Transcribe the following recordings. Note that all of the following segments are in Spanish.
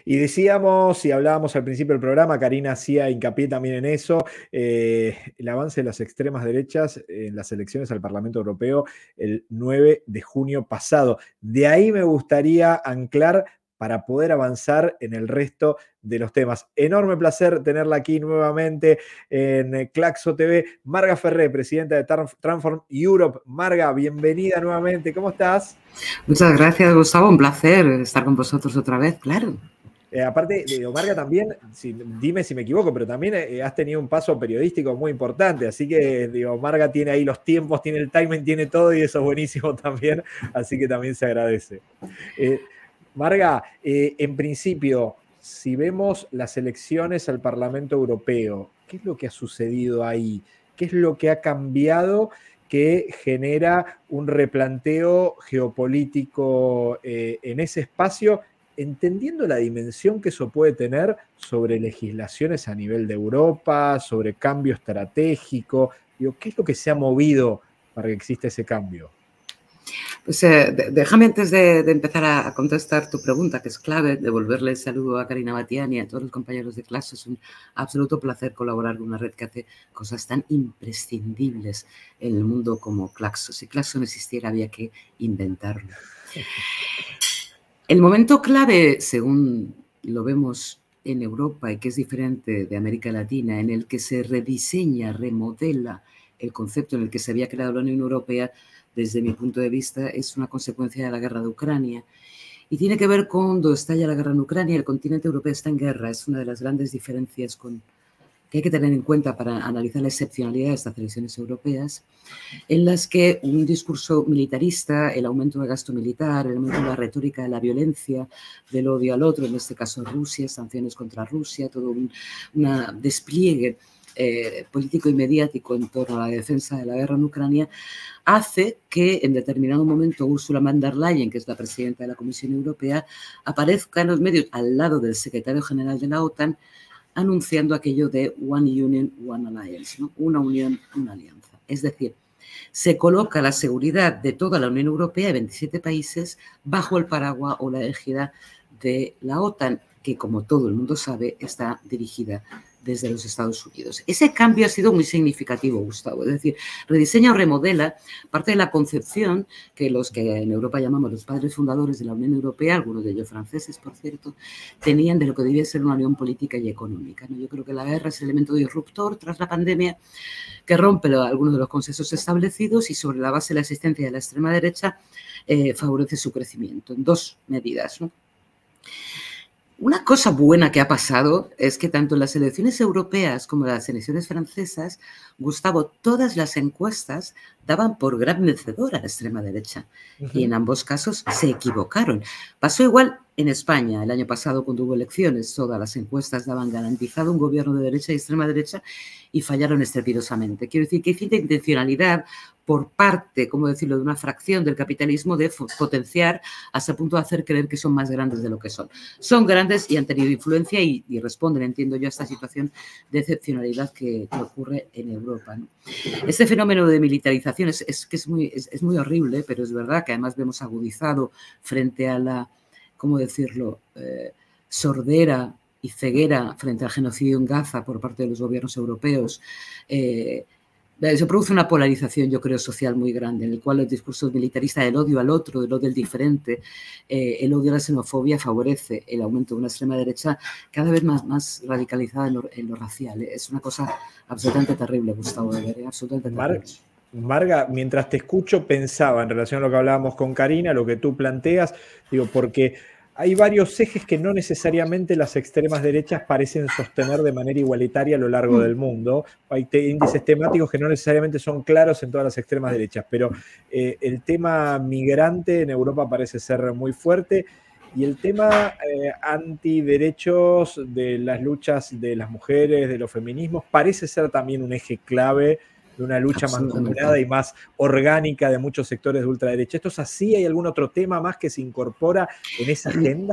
Y decíamos, y hablábamos al principio del programa, Karina hacía hincapié también en eso, el avance de las extremas derechas en las elecciones al Parlamento Europeo el 9 de junio pasado. De ahí me gustaría anclar para poder avanzar en el resto de los temas. Enorme placer tenerla aquí nuevamente en Claxo TV. Marga Ferré, presidenta de Transform Europe. Marga, bienvenida nuevamente. ¿Cómo estás? Muchas gracias, Gustavo. Un placer estar con vosotros otra vez, claro. Aparte, Marga, también, dime si me equivoco, pero también has tenido un paso periodístico muy importante, así que, Marga tiene ahí los tiempos, tiene el timing, tiene todo y eso es buenísimo también, así que también se agradece. Marga, en principio, si vemos las elecciones al Parlamento Europeo, ¿qué es lo que ha sucedido ahí? ¿Qué es lo que ha cambiado que genera un replanteo geopolítico en ese espacio, entendiendo la dimensión que eso puede tener sobre legislaciones a nivel de Europa, sobre cambio estratégico? Digo, ¿qué es lo que se ha movido para que exista ese cambio? Pues déjame antes de empezar a contestar tu pregunta, que es clave, devolverle el saludo a Karina Batián y a todos los compañeros de clase. Es un absoluto placer colaborar con una red que hace cosas tan imprescindibles en el mundo como Claxo. Si Claxo no existiera, había que inventarlo. El momento clave, según lo vemos en Europa y que es diferente de América Latina, en el que se rediseña, remodela el concepto en el que se había creado la Unión Europea, desde mi punto de vista, es una consecuencia de la guerra de Ucrania. Y tiene que ver con cuando estalla la guerra en Ucrania, el continente europeo está en guerra. Es una de las grandes diferencias que hay que tener en cuenta para analizar la excepcionalidad de estas elecciones europeas, en las que un discurso militarista, el aumento del gasto militar, el aumento de la retórica de la violencia, del odio al otro, en este caso Rusia, sanciones contra Rusia, todo un despliegue político y mediático en torno a la defensa de la guerra en Ucrania, hace que en determinado momento Ursula von der Leyen, que es la presidenta de la Comisión Europea, aparezca en los medios al lado del secretario general de la OTAN, anunciando aquello de One Union, One Alliance, ¿no? Una unión, una alianza. Es decir, se coloca la seguridad de toda la Unión Europea de 27 países bajo el paraguas o la égida de la OTAN, que, como todo el mundo sabe, está dirigida desde los Estados Unidos. Ese cambio ha sido muy significativo, Gustavo. Es decir, rediseña o remodela parte de la concepción que los que en Europa llamamos los padres fundadores de la Unión Europea, algunos de ellos franceses, por cierto, tenían de lo que debía ser una unión política y económica, ¿no? Yo creo que la guerra es el elemento disruptor tras la pandemia que rompe algunos de los consensos establecidos y, sobre la base de la existencia de la extrema derecha, favorece su crecimiento en dos medidas, ¿no? Una cosa buena que ha pasado es que tanto en las elecciones europeas como en las elecciones francesas, Gustavo, todas las encuestas daban por gran vencedora a la extrema derecha. Y en ambos casos se equivocaron. Pasó igual en España el año pasado cuando hubo elecciones. Todas las encuestas daban garantizado un gobierno de derecha y extrema derecha y fallaron estrepitosamente. Quiero decir que hay cierta intencionalidad por parte, ¿cómo decirlo?, de una fracción del capitalismo de potenciar hasta el punto de hacer creer que son más grandes de lo que son. Son grandes y han tenido influencia y responden, entiendo yo, a esta situación de excepcionalidad que ocurre en Europa, ¿no? Este fenómeno de militarización es muy horrible, pero es verdad que además vemos agudizado frente a la, ¿cómo decirlo?, sordera y ceguera frente al genocidio en Gaza por parte de los gobiernos europeos. Se produce una polarización, yo creo, social muy grande, en el cual el discurso militarista del odio al otro, del odio al diferente, el odio a la xenofobia favorece el aumento de una extrema derecha cada vez más radicalizada en lo racial. Es una cosa absolutamente terrible, Gustavo, absolutamente terrible. Marga, mientras te escucho pensaba en relación a lo que hablábamos con Karina, lo que tú planteas, digo, porque hay varios ejes que no necesariamente las extremas derechas parecen sostener de manera igualitaria a lo largo del mundo. Hay índices temáticos que no necesariamente son claros en todas las extremas derechas, pero el tema migrante en Europa parece ser muy fuerte y el tema antiderechos de las luchas de las mujeres, de los feminismos, parece ser también un eje clave de una lucha mancomunada y más orgánica de muchos sectores de ultraderecha. ¿Esto es así? ¿Hay algún otro tema más que se incorpora en esa agenda?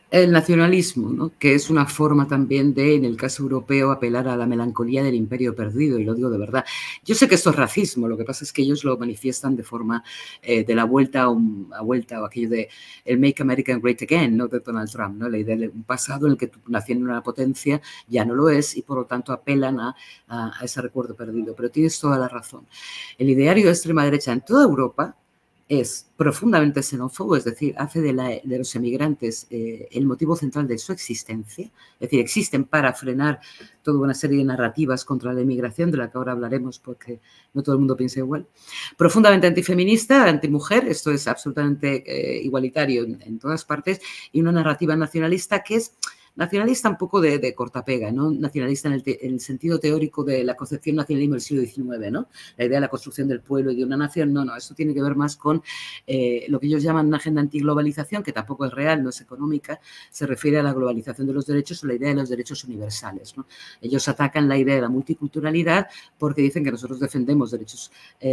El nacionalismo, ¿no? Que es una forma también de, en el caso europeo, apelar a la melancolía del imperio perdido, y lo digo de verdad. Yo sé que esto es racismo, lo que pasa es que ellos lo manifiestan de forma de la vuelta a vuelta, o aquello de el Make America Great Again, ¿no? De Donald Trump, ¿no? La idea de un pasado en el que tú, naciendo en una potencia ya no lo es, y por lo tanto apelan a ese recuerdo perdido. Pero tienes toda la razón. El ideario de extrema derecha en toda Europa es profundamente xenófobo, es decir, hace de los emigrantes el motivo central de su existencia, es decir, existen para frenar toda una serie de narrativas contra la inmigración, de la que ahora hablaremos porque no todo el mundo piensa igual. Profundamente antifeminista, antimujer, esto es absolutamente igualitario en todas partes, y una narrativa nacionalista que es nacionalista un poco de cortapega, ¿no? Nacionalista en el sentido teórico de la concepción nacionalismo del siglo XIX, ¿no? La idea de la construcción del pueblo y de una nación, no, esto tiene que ver más con lo que ellos llaman una agenda antiglobalización, que tampoco es real, no es económica, se refiere a la globalización de los derechos o la idea de los derechos universales, ¿no? Ellos atacan la idea de la multiculturalidad porque dicen que nosotros defendemos derechos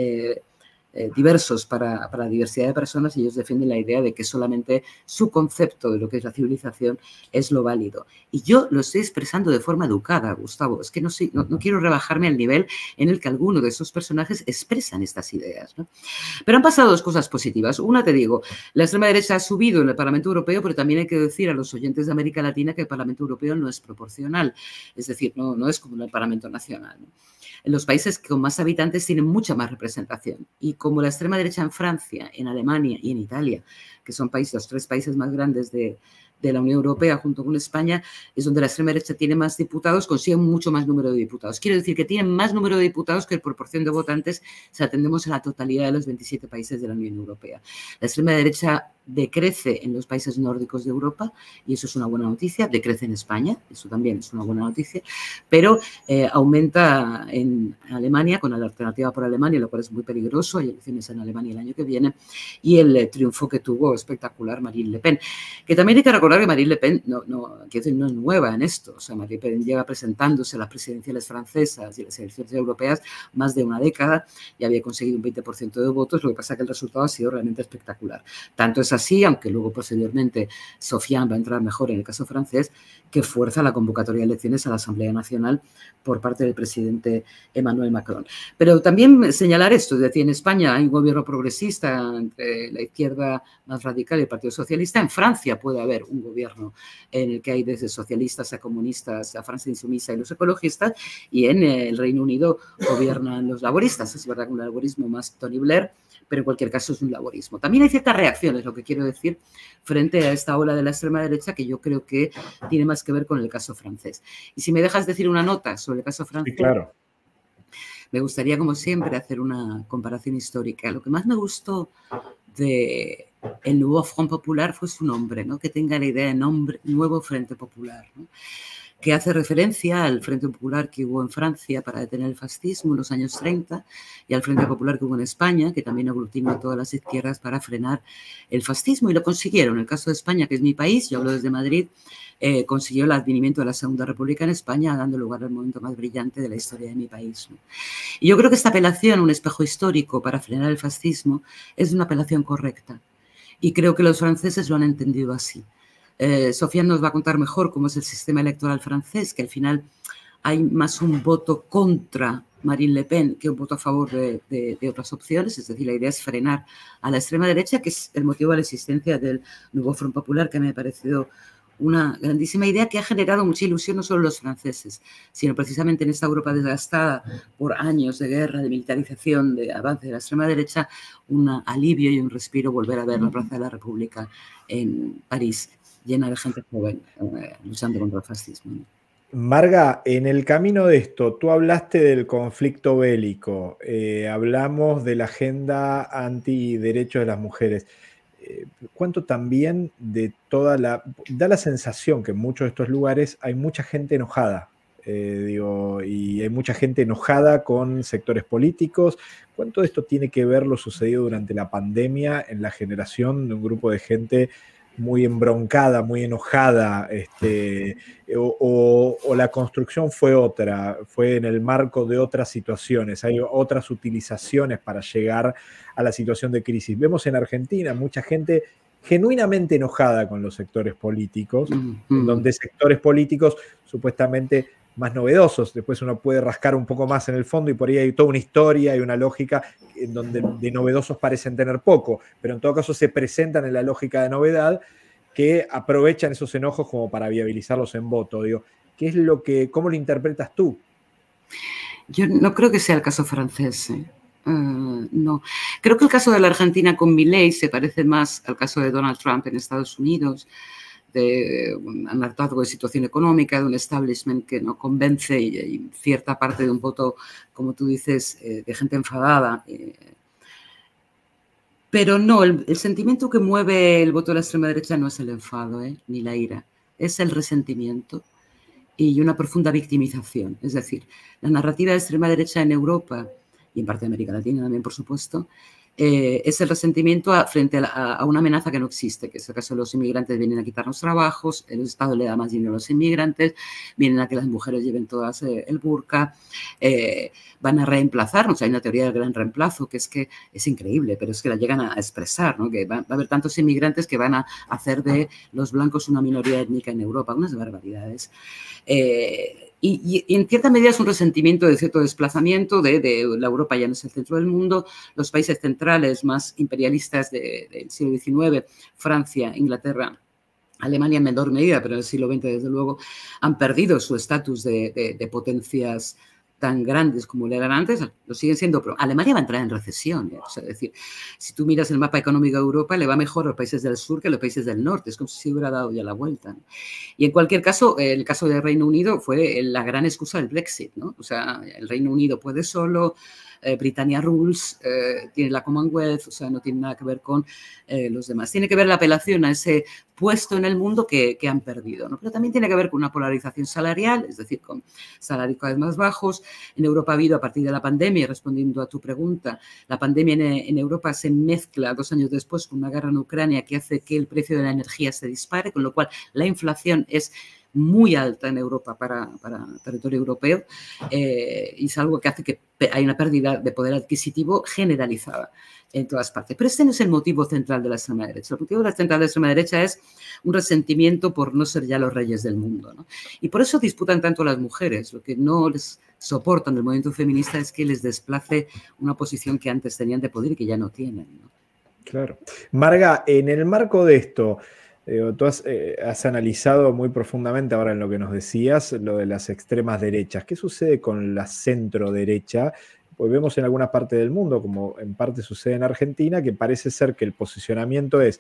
diversos para la diversidad de personas, y ellos defienden la idea de que solamente su concepto de lo que es la civilización es lo válido. Y yo lo estoy expresando de forma educada, Gustavo. Es que no quiero rebajarme al nivel en el que alguno de esos personajes expresan estas ideas, ¿no? Pero han pasado dos cosas positivas. Una, te digo, la extrema derecha ha subido en el Parlamento Europeo, pero también hay que decir a los oyentes de América Latina que el Parlamento Europeo no es proporcional. Es decir, no es como el Parlamento Nacional, ¿no? En los países con más habitantes tienen mucha más representación. Y como la extrema derecha en Francia, en Alemania y en Italia, que son los tres países más grandes de la Unión Europea junto con España, es donde la extrema derecha tiene más diputados, consiguen mucho más número de diputados. Quiero decir que tienen más número de diputados que en proporción de votantes si atendemos a la totalidad de los 27 países de la Unión Europea. La extrema derecha decrece en los países nórdicos de Europa, y eso es una buena noticia. Decrece en España, eso también es una buena noticia, pero aumenta en Alemania con la Alternativa por Alemania, lo cual es muy peligroso. Hay elecciones en Alemania el año que viene, y el triunfo que tuvo espectacular Marine Le Pen, que también hay que recordar que Marine Le Pen no es nueva en esto. O sea, Marine Le Pen lleva presentándose a las presidenciales francesas y las elecciones europeas más de una década, y había conseguido un 20% de votos. Lo que pasa es que el resultado ha sido realmente espectacular. Tanto es así, aunque luego posteriormente Sofiane va a entrar mejor en el caso francés, que fuerza la convocatoria de elecciones a la Asamblea Nacional por parte del presidente Emmanuel Macron. Pero también señalar esto, es decir, en España hay un gobierno progresista entre la izquierda más radical y el Partido Socialista. En Francia puede haber un gobierno en el que hay desde socialistas a comunistas, a Francia Insumisa y los ecologistas, y en el Reino Unido gobiernan los laboristas. Es verdad que un laborismo más Tony Blair, pero en cualquier caso es un laborismo. También hay ciertas reacciones, lo que quiero decir, frente a esta ola de la extrema derecha, que yo creo que tiene más que ver con el caso francés. Y si me dejas decir una nota sobre el caso francés, sí, claro. Me gustaría, como siempre, hacer una comparación histórica. Lo que más me gustó de el nuevo Front Popular fue su nombre, ¿no? Que tenga la idea de nombre, Nuevo Frente Popular, ¿no? Que hace referencia al Frente Popular que hubo en Francia para detener el fascismo en los años 30, y al Frente Popular que hubo en España, que también aglutinó a todas las izquierdas para frenar el fascismo, y lo consiguieron. En el caso de España, que es mi país, yo hablo desde Madrid, consiguió el advenimiento de la Segunda República en España, dando lugar al momento más brillante de la historia de mi país, ¿no? Y yo creo que esta apelación a un espejo histórico para frenar el fascismo es una apelación correcta, y creo que los franceses lo han entendido así. Sofiane nos va a contar mejor cómo es el sistema electoral francés, que al final hay más un voto contra Marine Le Pen que un voto a favor de otras opciones. Es decir, la idea es frenar a la extrema derecha, que es el motivo de la existencia del nuevo Front Popular, que me ha parecido una grandísima idea, que ha generado mucha ilusión no solo en los franceses, sino precisamente en esta Europa desgastada por años de guerra, de militarización, de avance de la extrema derecha, un alivio y un respiro volver a ver la Plaza de la República en París llena de gente joven luchando contra el fascismo, ¿no? Marga, en el camino de esto, tú hablaste del conflicto bélico, hablamos de la agenda antiderechos de las mujeres. ¿Cuánto también de da la sensación que en muchos de estos lugares hay mucha gente enojada, y hay mucha gente enojada con sectores políticos? ¿Cuánto de esto tiene que ver lo sucedido durante la pandemia en la generación de un grupo de gente muy embroncada, muy enojada, o la construcción fue en el marco de otras situaciones, hay otras utilizaciones para llegar a la situación de crisis? Vemos en Argentina mucha gente genuinamente enojada con los sectores políticos, en donde sectores políticos supuestamente más novedosos, después uno puede rascar un poco más en el fondo y por ahí hay toda una historia y una lógica en donde de novedosos parecen tener poco, pero en todo caso se presentan en la lógica de novedad, que aprovechan esos enojos como para viabilizarlos en voto. Digo, ¿qué es cómo lo interpretas tú? Yo no creo que sea el caso francés. No. Creo que el caso de la Argentina con Milei se parece más al caso de Donald Trump en Estados Unidos, de un hartazgo de situación económica, de un establishment que no convence y cierta parte de un voto, como tú dices, de gente enfadada. Pero no, el sentimiento que mueve el voto de la extrema derecha no es el enfado, ni la ira, es el resentimiento y una profunda victimización. Es decir, la narrativa de extrema derecha en Europa y en parte de América Latina también, por supuesto, es el resentimiento frente a una amenaza que no existe, que es el caso de los inmigrantes. Vienen a quitarnos trabajos, el Estado le da más dinero a los inmigrantes, vienen a que las mujeres lleven todas el burka, van a reemplazarnos. Hay una teoría del gran reemplazo que es increíble, pero es que la llegan a expresar, ¿no? Que va a haber tantos inmigrantes que van a hacer de los blancos una minoría étnica en Europa, unas barbaridades. Y en cierta medida es un resentimiento de cierto desplazamiento de la Europa ya no es el centro del mundo, los países centrales más imperialistas del siglo XIX, Francia, Inglaterra, Alemania en menor medida, pero en el siglo XX desde luego, han perdido su estatus de potencias tan grandes como lo eran antes, lo siguen siendo, pero Alemania va a entrar en recesión. O sea, es decir, si tú miras el mapa económico de Europa, le va mejor a los países del sur que a los países del norte, es como si se hubiera dado ya la vuelta, ¿no? Y en cualquier caso, el caso del Reino Unido fue la gran excusa del Brexit, ¿no? O sea, el Reino Unido puede solo, Britannia rules, tiene la Commonwealth, o sea, no tiene nada que ver con los demás. Tiene que ver la apelación a ese puesto en el mundo que han perdido, ¿no? Pero también tiene que ver con una polarización salarial, es decir, con salarios cada vez más bajos. En Europa ha habido, a partir de la pandemia, respondiendo a tu pregunta, la pandemia en Europa se mezcla 2 años después con una guerra en Ucrania que hace que el precio de la energía se dispare, con lo cual la inflación es muy alta en Europa para territorio europeo, y es algo que hace que hay una pérdida de poder adquisitivo generalizada en todas partes. Pero este no es el motivo central de la extrema derecha. El motivo central de la extrema derecha es un resentimiento por no ser ya los reyes del mundo, ¿no? Y por eso disputan tanto las mujeres. Lo que no les soportan del movimiento feminista es que les desplace una posición que antes tenían de poder y que ya no tienen, ¿no? Claro. Marga, en el marco de esto, tú has analizado muy profundamente ahora en lo que nos decías, lo de las extremas derechas. ¿Qué sucede con la centro derecha? Pues vemos en algunas partes del mundo, como en parte sucede en Argentina, que parece ser que el posicionamiento es,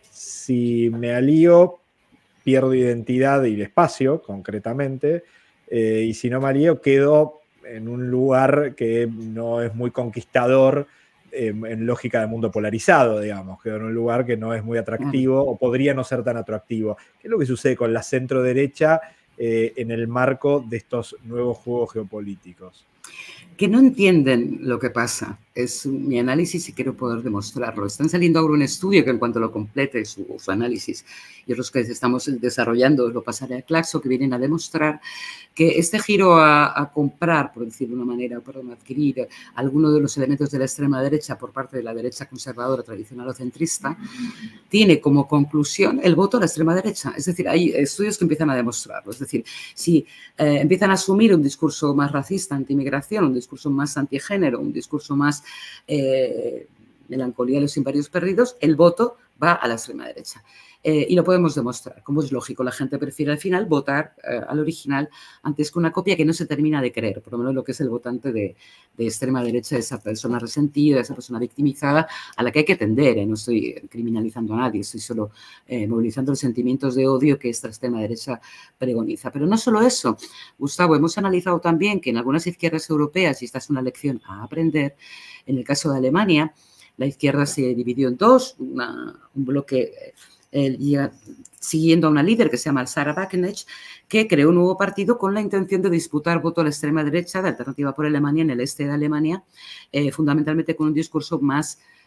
si me alío, pierdo identidad y espacio, concretamente, y si no me alío, quedo en un lugar que no es muy conquistador, en lógica de mundo polarizado, digamos, quedó en un lugar que no es muy atractivo o podría no ser tan atractivo. ¿Qué es lo que sucede con la centro derecha en el marco de estos nuevos juegos geopolíticos? Que no entienden lo que pasa. Es mi análisis y quiero poder demostrarlo. Están saliendo ahora un estudio que en cuanto lo complete su análisis y los que estamos desarrollando, lo pasaré a Claxo, que vienen a demostrar que este giro a comprar, por decirlo de una manera, perdón, adquirir algunos de los elementos de la extrema derecha por parte de la derecha conservadora, tradicional o centrista, tiene como conclusión el voto a la extrema derecha. Es decir, hay estudios que empiezan a demostrarlo. Es decir, si empiezan a asumir un discurso más racista, anti-inmigración, un discurso más antigénero, un discurso más melancolía de los imperios perdidos, el voto va a la extrema derecha. Y lo podemos demostrar. Como es lógico, la gente prefiere al final votar al original antes que una copia que no se termina de creer, por lo menos lo que es el votante de extrema derecha, esa persona resentida, esa persona victimizada, a la que hay que atender. No estoy criminalizando a nadie, estoy solo movilizando los sentimientos de odio que esta extrema derecha pregoniza. Pero no solo eso, Gustavo, hemos analizado también que en algunas izquierdas europeas, y esta es una lección a aprender, en el caso de Alemania, la izquierda se dividió en dos, un bloque siguiendo a una líder que se llama Sarah Wagenknecht, que creó un nuevo partido con la intención de disputar voto a la extrema derecha de Alternativa por Alemania en el este de Alemania, fundamentalmente con un discurso más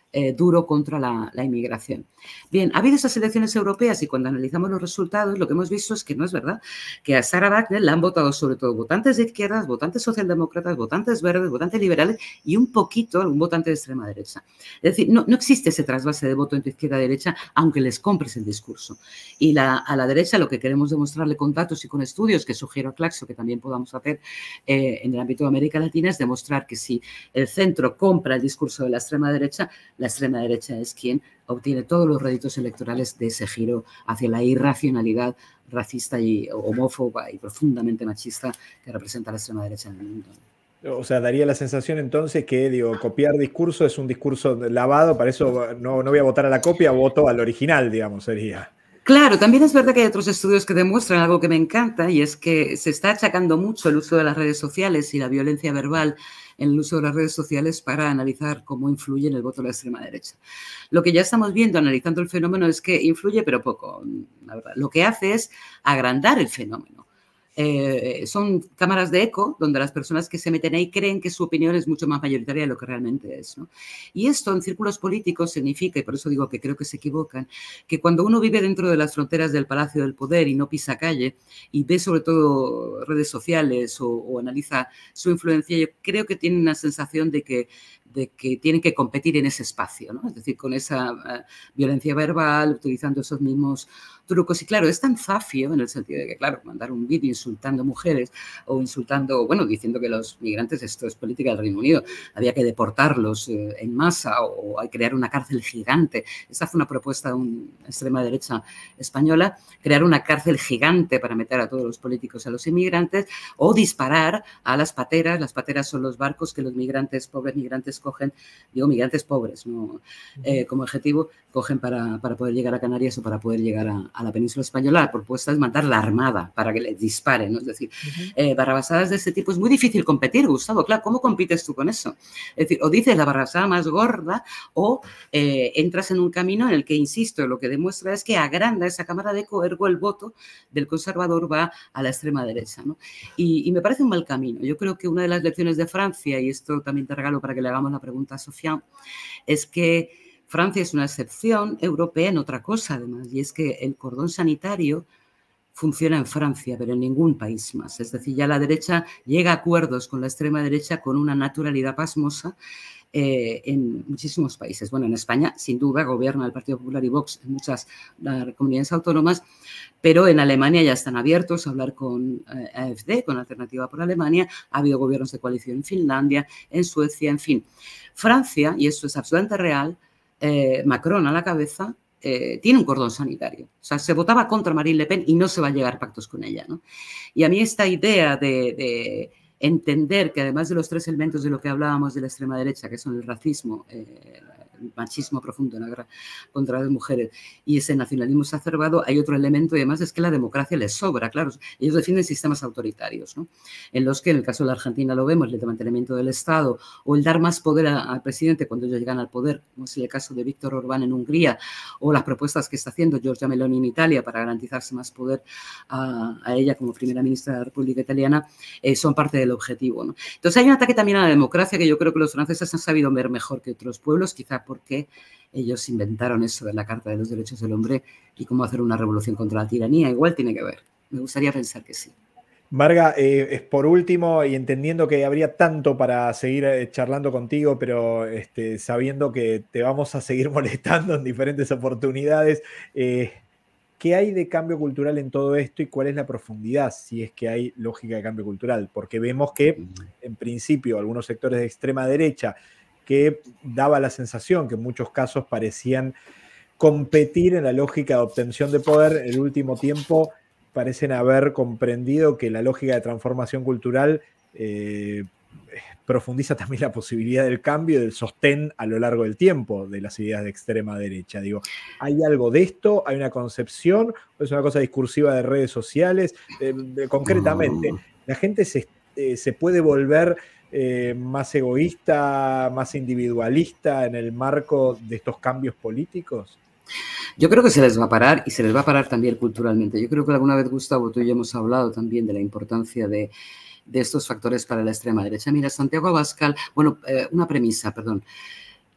duro contra la inmigración. Bien, ha habido esas elecciones europeas y cuando analizamos los resultados lo que hemos visto es que no es verdad, que a Sarah Wagner la han votado sobre todo votantes de izquierdas, votantes socialdemócratas, votantes verdes, votantes liberales y un poquito algún votante de extrema derecha. Es decir, no existe ese trasvase de voto entre izquierda y derecha, aunque les compres el discurso. Y a la derecha lo que queremos demostrarle con datos y con estudios, que sugiero a Claxo que también podamos hacer en el ámbito de América Latina, es demostrar que si el centro compra el discurso de la extrema derecha es quien obtiene todos los réditos electorales de ese giro hacia la irracionalidad racista y homófoba y profundamente machista que representa la extrema derecha en el mundo. O sea, daría la sensación entonces que, digo, copiar discurso es un discurso lavado, para eso no voy a votar a la copia, voto al original, digamos, sería. Claro, también es verdad que hay otros estudios que demuestran algo que me encanta y es que se está achacando mucho el uso de las redes sociales y la violencia verbal en el uso de las redes sociales para analizar cómo influye en el voto de la extrema derecha. Lo que ya estamos viendo analizando el fenómeno es que influye, pero poco, la verdad. Lo que hace es agrandar el fenómeno. Son cámaras de eco donde las personas que se meten ahí creen que su opinión es mucho más mayoritaria de lo que realmente es, ¿no? Y esto en círculos políticos significa, y por eso digo que creo que se equivocan, que cuando uno vive dentro de las fronteras del Palacio del Poder y no pisa calle y ve sobre todo redes sociales o analiza su influencia, yo creo que tiene una sensación de que tienen que competir en ese espacio, ¿no? Es decir, con esa violencia verbal, utilizando esos mismos trucos. Y claro, es tan zafio en el sentido de que, claro, mandar un vídeo insultando mujeres o insultando, bueno, diciendo que los migrantes, esto es política del Reino Unido, había que deportarlos en masa o hay que crear una cárcel gigante. Esa fue una propuesta de una extrema derecha española, crear una cárcel gigante para meter a todos los políticos y a los inmigrantes o disparar a las pateras. Las pateras son los barcos que los migrantes, pobres migrantes, cogen, digo migrantes pobres, ¿no? Como objetivo, cogen para poder llegar a Canarias o para poder llegar a la península española. La propuesta es mandar la armada para que les disparen, ¿no? Es decir, barrabasadas de este tipo es muy difícil competir, Gustavo, claro, ¿cómo compites tú con eso? Es decir, o dices la barrabasada más gorda o entras en un camino en el que, insisto, lo que demuestra es que agranda esa cámara de eco, ergo el voto del conservador va a la extrema derecha, ¿no? Y me parece un mal camino. Yo creo que una de las lecciones de Francia, y esto también te regalo para que le hagamos la pregunta a Sofía, es que Francia es una excepción europea en otra cosa, además, y es que el cordón sanitario funciona en Francia, pero en ningún país más. Es decir, ya la derecha llega a acuerdos con la extrema derecha con una naturalidad pasmosa en muchísimos países. Bueno, en España, sin duda, gobierna el Partido Popular y Vox en muchas comunidades autónomas, pero en Alemania ya están abiertos a hablar con AfD, con Alternativa por Alemania. Ha habido gobiernos de coalición en Finlandia, en Suecia, en fin. Francia, y esto es absolutamente real, Macron a la cabeza, tiene un cordón sanitario. O sea, se votaba contra Marine Le Pen y no se va a llegar a pactos con ella, ¿no? Y a mí esta idea de entender que además de los tres elementos de lo que hablábamos de la extrema derecha, que son el racismo, el machismo profundo en la guerra contra las mujeres y ese nacionalismo exacerbado, hay otro elemento y además es que la democracia les sobra, claro. Ellos defienden sistemas autoritarios, ¿no? En los que en el caso de la Argentina lo vemos, el desmantelamiento del Estado o el dar más poder al presidente cuando ellos llegan al poder, como es el caso de Víctor Orbán en Hungría o las propuestas que está haciendo Giorgia Meloni en Italia para garantizarse más poder a ella como primera ministra de la República Italiana, son parte del objetivo, ¿no? Entonces hay un ataque también a la democracia que yo creo que los franceses han sabido ver mejor que otros pueblos, quizá porque ellos inventaron eso de la Carta de los Derechos del Hombre y cómo hacer una revolución contra la tiranía. Igual tiene que ver. Me gustaría pensar que sí. Marga, por último, y entendiendo que habría tanto para seguir charlando contigo, pero sabiendo que te vamos a seguir molestando en diferentes oportunidades, ¿qué hay de cambio cultural en todo esto y cuál es la profundidad, si es que hay lógica de cambio cultural? Porque vemos que, en principio, algunos sectores de extrema derecha que daba la sensación que en muchos casos parecían competir en la lógica de obtención de poder, en el último tiempo parecen haber comprendido que la lógica de transformación cultural profundiza también la posibilidad del cambio y del sostén a lo largo del tiempo de las ideas de extrema derecha. Digo, ¿hay algo de esto? ¿Hay una concepción? ¿O es una cosa discursiva de redes sociales? Concretamente, ¿la gente se puede volver más egoísta, más individualista en el marco de estos cambios políticos? Yo creo que se les va a parar y se les va a parar también culturalmente. Yo creo que alguna vez, Gustavo, tú y yo hemos hablado también de la importancia de estos factores para la extrema derecha. Mira, Santiago Abascal, bueno, una premisa, perdón.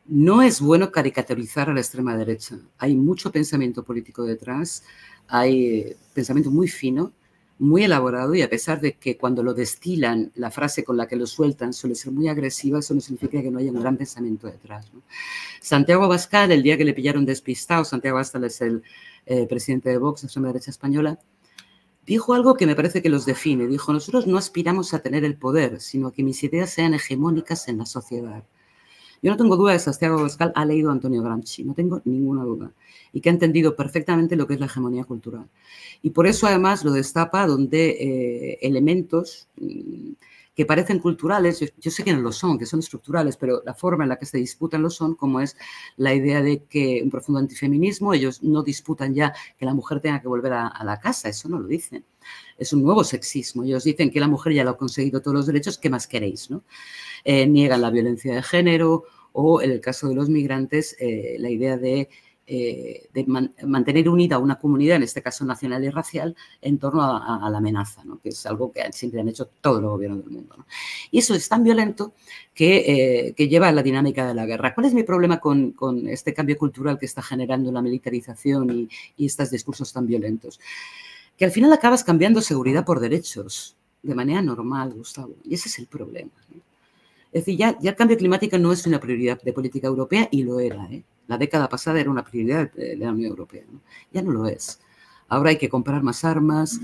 No es bueno caricaturizar a la extrema derecha. Hay mucho pensamiento político detrás, hay pensamiento muy fino, muy elaborado, y a pesar de que cuando lo destilan, la frase con la que lo sueltan suele ser muy agresiva, eso no significa que no haya un gran pensamiento detrás, ¿no? Santiago Abascal, el día que le pillaron despistado, Santiago Abascal es el presidente de Vox, extrema derecha española, dijo algo que me parece que los define. Dijo: nosotros no aspiramos a tener el poder, sino a que mis ideas sean hegemónicas en la sociedad. Yo no tengo duda de que Santiago Abascal ha leído a Antonio Gramsci, no tengo ninguna duda, y que ha entendido perfectamente lo que es la hegemonía cultural. Y por eso además lo destapa donde elementos que parecen culturales, yo sé que no lo son, que son estructurales, pero la forma en la que se disputan lo son, como es la idea de que un profundo antifeminismo, ellos no disputan ya que la mujer tenga que volver a la casa, eso no lo dicen. Es un nuevo sexismo. Ellos dicen que la mujer ya lo ha conseguido todos los derechos, ¿qué más queréis, no? Niegan la violencia de género, o en el caso de los migrantes, la idea de mantener unida una comunidad, en este caso nacional y racial, en torno a la amenaza, ¿no? Que es algo que siempre han hecho todos los gobiernos del mundo, ¿no? Y eso es tan violento que lleva a la dinámica de la guerra. ¿Cuál es mi problema con este cambio cultural que está generando la militarización y estos discursos tan violentos? Que al final acabas cambiando seguridad por derechos, de manera normal, Gustavo, y ese es el problema, ¿no? Es decir, ya el cambio climático no es una prioridad de política europea, y lo era, ¿eh? La década pasada era una prioridad de la Unión Europea, ¿no? Ya no lo es. Ahora hay que comprar más armas,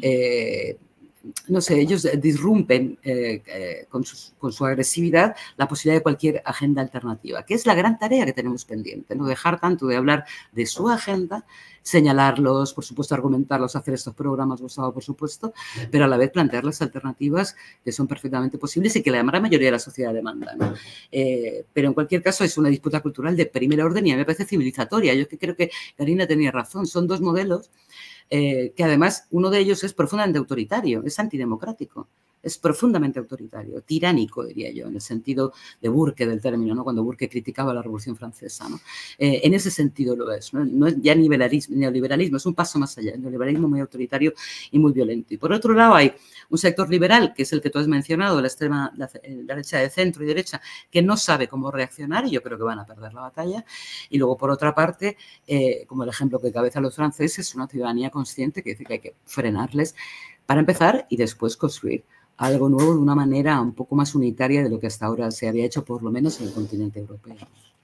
no sé, ellos disrumpen con su agresividad la posibilidad de cualquier agenda alternativa, que es la gran tarea que tenemos pendiente, no dejar tanto de hablar de su agenda, señalarlos, por supuesto, argumentarlos, hacer estos programas, Gustavo, por supuesto, pero a la vez plantear las alternativas que son perfectamente posibles y que la gran mayoría de la sociedad demanda, ¿no? Pero en cualquier caso es una disputa cultural de primer orden y a mí me parece civilizatoria. Yo creo que Karina tenía razón, son dos modelos que además uno de ellos es profundamente autoritario, es antidemocrático, es profundamente autoritario, tiránico, diría yo, en el sentido de Burke del término, ¿no? Cuando Burke criticaba la Revolución Francesa, ¿no? En ese sentido lo es, ¿no? No es ya neoliberalismo, es un paso más allá, el neoliberalismo muy autoritario y muy violento. Y por otro lado hay un sector liberal, que es el que tú has mencionado, la derecha de centro y derecha, que no sabe cómo reaccionar, y yo creo que van a perder la batalla. Y luego, por otra parte, como el ejemplo que cabeza los franceses, una ciudadanía consciente que dice que hay que frenarles para empezar y después construir algo nuevo de una manera un poco más unitaria de lo que hasta ahora se había hecho, por lo menos en el continente europeo.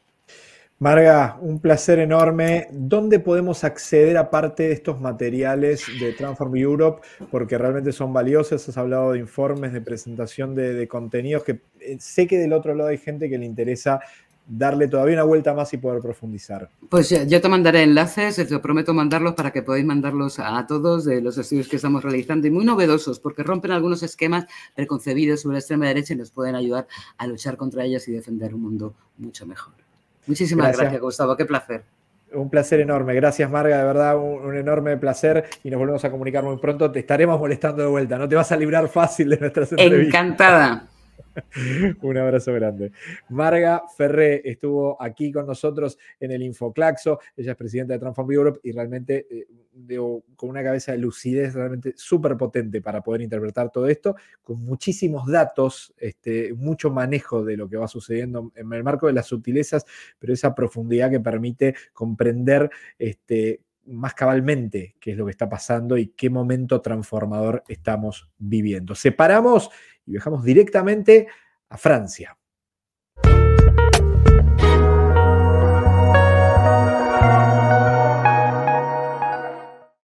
Marga, un placer enorme. ¿Dónde podemos acceder aparte de estos materiales de Transform Europe? Porque realmente son valiosos. Has hablado de informes, de presentación de contenidos que sé que del otro lado hay gente que le interesa darle todavía una vuelta más y poder profundizar. Pues yo te mandaré enlaces, te prometo mandarlos para que podáis mandarlos a todos de los estudios que estamos realizando, y muy novedosos porque rompen algunos esquemas preconcebidos sobre la extrema derecha y nos pueden ayudar a luchar contra ellas y defender un mundo mucho mejor. Muchísimas gracias, Gustavo, qué placer. Un placer enorme. Gracias, Marga, de verdad, un enorme placer, y nos volvemos a comunicar muy pronto. Te estaremos molestando de vuelta, no te vas a librar fácil de nuestras entrevistas. Encantada. Un abrazo grande. Marga Ferré estuvo aquí con nosotros en el Infoclaxo. Ella es presidenta de Transform Europe y realmente con una cabeza de lucidez realmente súper potente para poder interpretar todo esto, con muchísimos datos, mucho manejo de lo que va sucediendo en el marco de las sutilezas, pero esa profundidad que permite comprender más cabalmente qué es lo que está pasando y qué momento transformador estamos viviendo. Separamos y viajamos directamente a Francia.